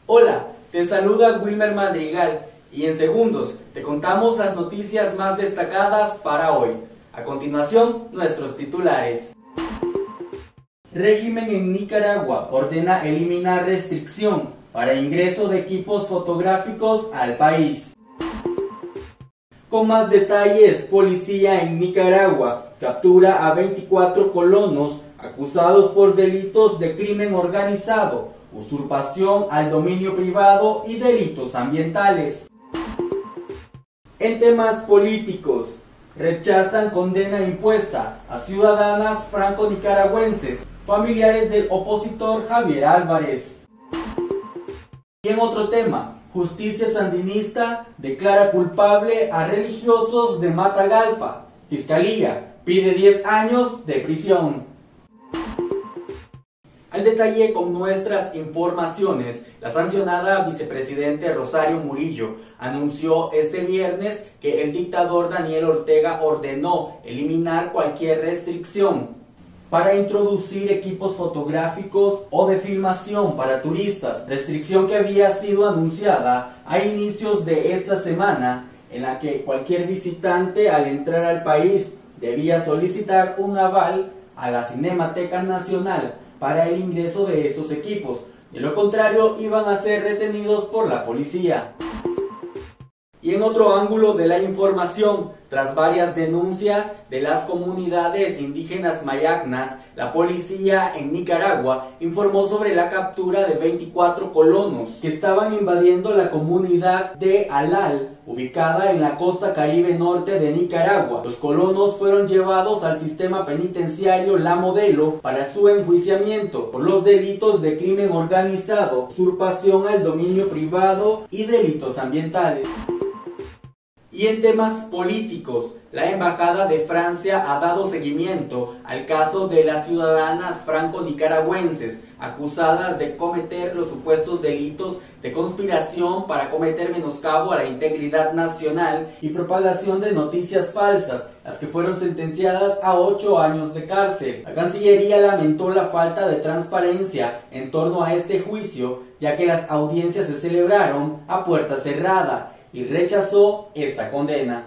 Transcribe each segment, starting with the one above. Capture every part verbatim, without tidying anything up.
Hola, te saluda Wilmer Madrigal y en segundos te contamos las noticias más destacadas para hoy. A continuación, nuestros titulares. Régimen en Nicaragua ordena eliminar restricción para ingreso de equipos fotográficos al país. Con más detalles, policía en Nicaragua captura a veinticuatro colonos acusados por delitos de crimen organizado, usurpación al dominio privado y delitos ambientales. En temas políticos, rechazan condena impuesta a ciudadanas franco-nicaragüenses, familiares del opositor Javier Álvarez. Y en otro tema, Justicia Sandinista declara culpable a religiosos de Matagalpa. Fiscalía pide diez años de prisión. Al detalle con nuestras informaciones, la sancionada vicepresidente Rosario Murillo anunció este viernes que el dictador Daniel Ortega ordenó eliminar cualquier restricción para introducir equipos fotográficos o de filmación para turistas, restricción que había sido anunciada a inicios de esta semana, en la que cualquier visitante al entrar al país debía solicitar un aval a la Cinemateca Nacional para el ingreso de estos equipos, de lo contrario iban a ser retenidos por la policía. Y en otro ángulo de la información, tras varias denuncias de las comunidades indígenas mayagnas, la policía en Nicaragua informó sobre la captura de veinticuatro colonos que estaban invadiendo la comunidad de Alal, ubicada en la costa caribe norte de Nicaragua. Los colonos fueron llevados al sistema penitenciario La Modelo para su enjuiciamiento por los delitos de crimen organizado, usurpación al dominio privado y delitos ambientales. Y en temas políticos, la Embajada de Francia ha dado seguimiento al caso de las ciudadanas franco-nicaragüenses acusadas de cometer los supuestos delitos de conspiración para cometer menoscabo a la integridad nacional y propagación de noticias falsas, las que fueron sentenciadas a ocho años de cárcel. La Cancillería lamentó la falta de transparencia en torno a este juicio, ya que las audiencias se celebraron a puerta cerrada, y rechazó esta condena.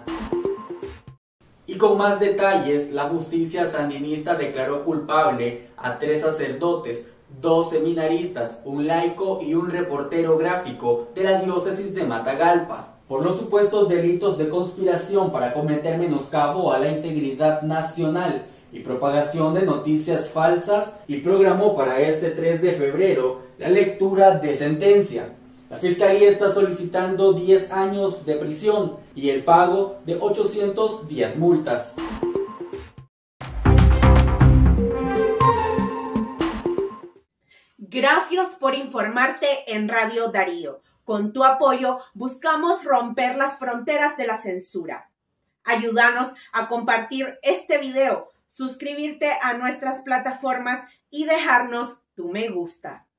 Y con más detalles, la justicia sandinista declaró culpable a tres sacerdotes, dos seminaristas, un laico y un reportero gráfico de la diócesis de Matagalpa, por los supuestos delitos de conspiración para cometer menoscabo a la integridad nacional y propagación de noticias falsas, y programó para este tres de febrero la lectura de sentencia. La Fiscalía está solicitando diez años de prisión y el pago de ochocientas diez multas. Gracias por informarte en Radio Darío. Con tu apoyo buscamos romper las fronteras de la censura. Ayúdanos a compartir este video, suscribirte a nuestras plataformas y dejarnos tu me gusta.